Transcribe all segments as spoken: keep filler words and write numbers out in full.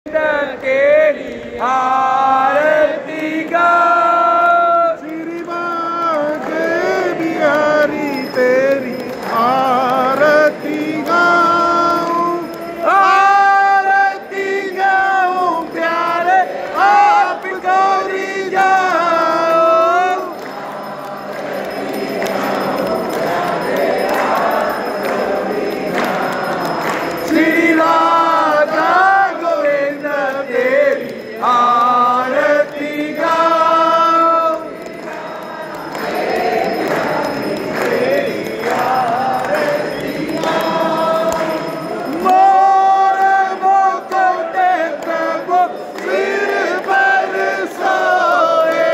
तेरी आरती गाओ, श्री बांके बिहारी तेरी आरती गाऊं, आरती गाऊं प्यारे आप गौरी जाओ, श्री राधा गोविंद तेरी आरती गाओ, मोर मुकुट प्रभु सिर पर सोए,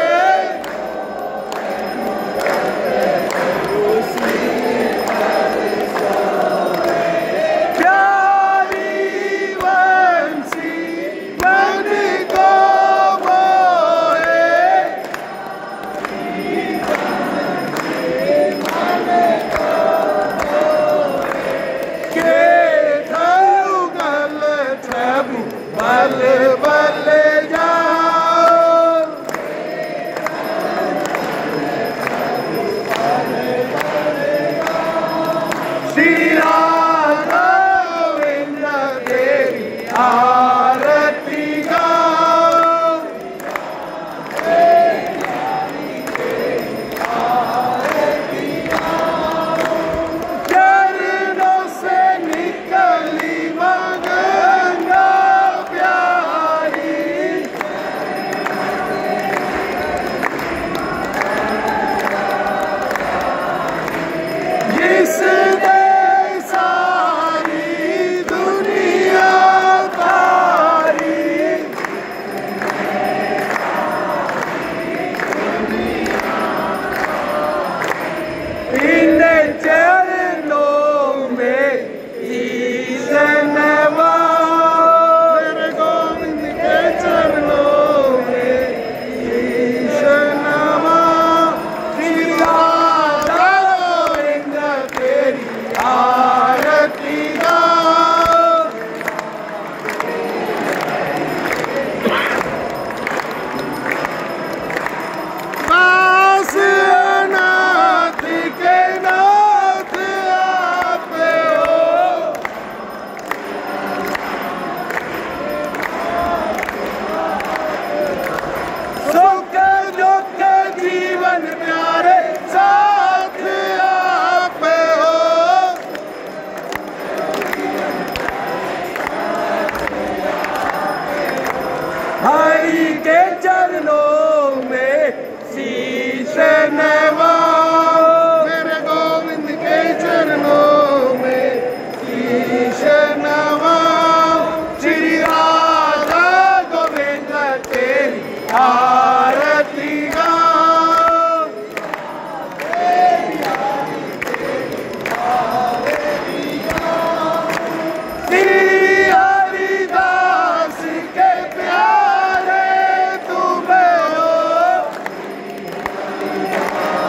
प्यारी बंसी मन को मोहे, के धरुगल छवि बल बल जाओ, श्री राधा गोविंद तेरी आरती गाओ, चरणों से निकली गंगा प्यारी, जिसने सारी दुनिया तारी, इन चरणों में शीश नवाओ, मेरे गोविंद के चरणों में शीश नवाओ, श्री राधा गोविंद तेरी आरती गाओ, दास अनाथ के नाथ आप हो, सुख दुख जीवन प्यारे साथ आप हो, हरि के चरणों में शीश नवाओ, मेरे गोविंद के चरणों में शीश नवाओ, श्री राधा गोविंद तेरी आरती गाओ, श्री हरिदास के प्यारे तुम हो,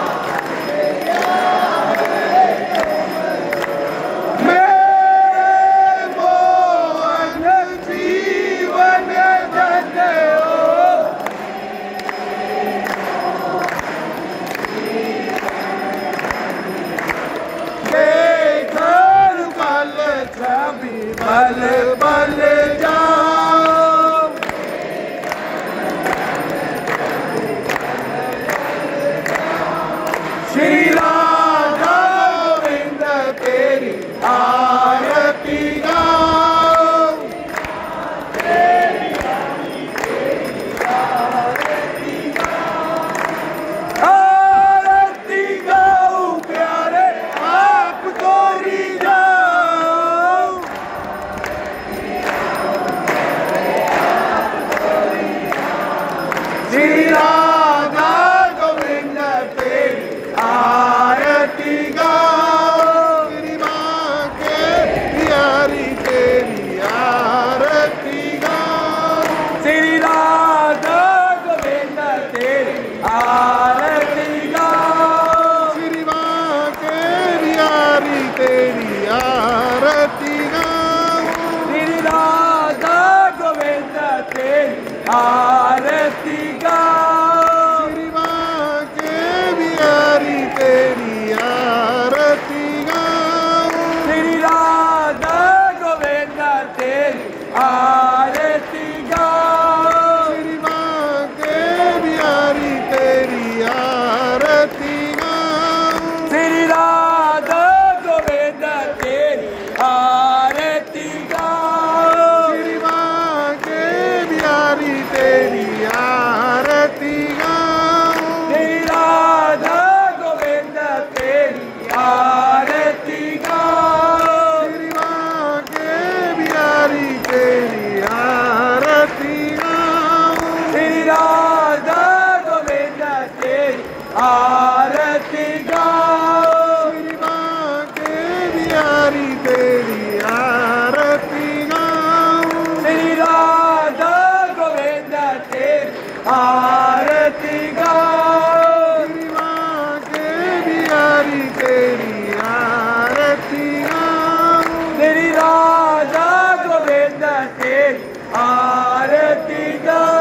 आरती गाओ। श्री बांके बिहारी तेरी आरती गाओ। श्री राधा गोविंद तेरी आरती गाओ। श्री बांके बिहारी तेरी आरती गाओ। श्री राधा गोविंद तेरी आरती गाओ। श्री बांके बिहारी तेरी आरती गाओ। श्री राधा गोविंद तेरी आरती गाओ। श्री बांके बिहारी तेरी आरती गाओ। श्री राधा गोविंद तेरी आरती गाओ। श्री बांके बिहारी तेरी आरती गाओ। श्री राधा गोविंद तेरी आरती गाओ। श्री बांके बिहारी तेरी आरती गाओ। श्री राधा गोविंद तेरी आरती गाओ।